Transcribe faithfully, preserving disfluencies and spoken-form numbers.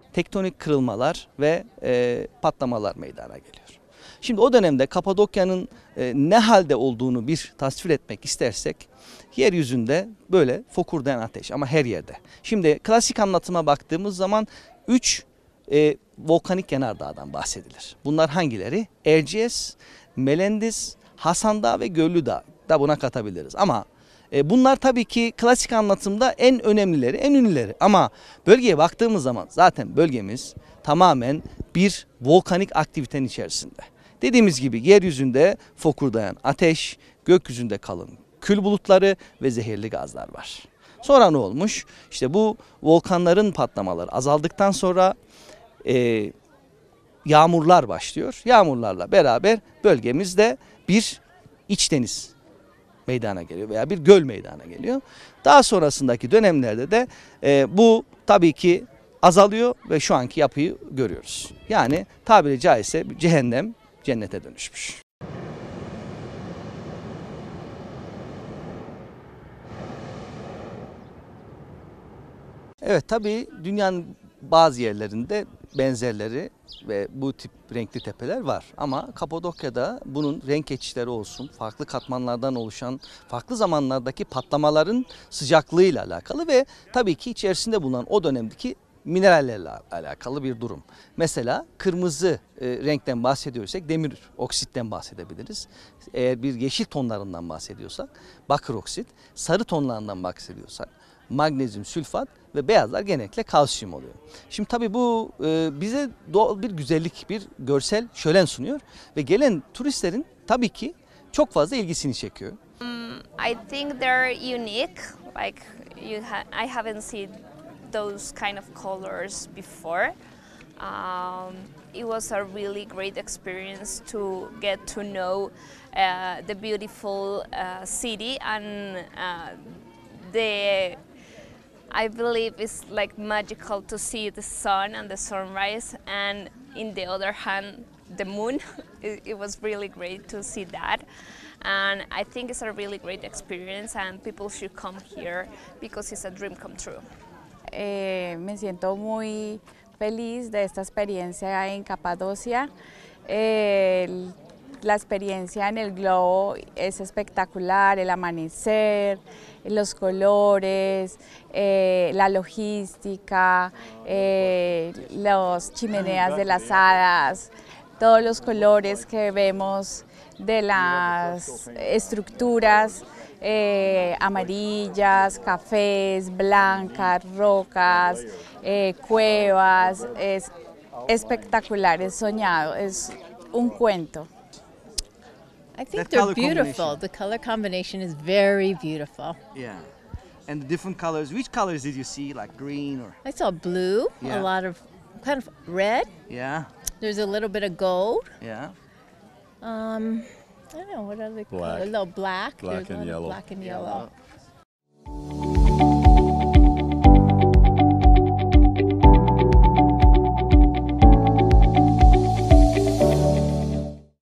tektonik kırılmalar ve e, patlamalar meydana geliyor. Şimdi o dönemde Kapadokya'nın e, ne halde olduğunu bir tasvir etmek istersek, yeryüzünde böyle fokurdayan ateş ama her yerde. Şimdi klasik anlatıma baktığımız zaman üç e, volkanik yanardağdan bahsedilir. Bunlar hangileri? Erciyes, Melendiz, Hasan Dağı ve Göllü Dağı da buna katabiliriz. Ama e, bunlar tabii ki klasik anlatımda en önemlileri, en ünlüleri. Ama bölgeye baktığımız zaman zaten bölgemiz tamamen bir volkanik aktivitenin içerisinde. Dediğimiz gibi yeryüzünde fokurdayan ateş, gökyüzünde kalın kül bulutları ve zehirli gazlar var. Sonra ne olmuş? İşte bu volkanların patlamaları azaldıktan sonra e, yağmurlar başlıyor. Yağmurlarla beraber bölgemizde bir iç deniz meydana geliyor veya bir göl meydana geliyor. Daha sonrasındaki dönemlerde de e, bu tabii ki azalıyor ve şu anki yapıyı görüyoruz. Yani tabiri caizse cehennem cennete dönüşmüş. Evet, tabii dünyanın bazı yerlerinde benzerleri ve bu tip renkli tepeler var. Ama Kapadokya'da bunun renk geçişleri olsun, farklı katmanlardan oluşan, farklı zamanlardaki patlamaların sıcaklığıyla alakalı ve tabii ki içerisinde bulunan o dönemdeki minerallerle alakalı bir durum. Mesela kırmızı e, renkten bahsediyorsak demir oksitten bahsedebiliriz. Eğer bir yeşil tonlarından bahsediyorsak bakır oksit, sarı tonlarından bahsediyorsak magnezyum sülfat ve beyazlar genellikle kalsiyum oluyor. Şimdi tabii bu e, bize doğal bir güzellik, bir görsel şölen sunuyor ve gelen turistlerin tabii ki çok fazla ilgisini çekiyor. Um, I think they're unique. Like you, ha I haven't seen those kind of colors before. Um, it was a really great experience to get to know uh, the beautiful uh, city and uh, the I believe it's like magical to see the sun and the sunrise, and in the other hand, the moon. it, it was really great to see that, and I think it's a really great experience, and people should come here because it's a dream come true. Eh, me siento muy feliz de esta experiencia en Capadocia. Eh, el, La experiencia en el globo es espectacular, el amanecer, los colores, eh, la logística, eh, las chimeneas de las hadas, todos los colores que vemos de las estructuras eh, amarillas, cafés, blancas, rocas, eh, cuevas, es espectacular, es soñado, es un cuento. I think That they're color beautiful. combination. The color combination is very beautiful. Yeah. And the different colors. Which colors did you see? Like green or? I saw blue, Yeah. a lot of kind of red. Yeah. There's a little bit of gold. Yeah. Um, I don't know what other Black. color. A little black. Black There's a and lot of yellow. Black and yellow.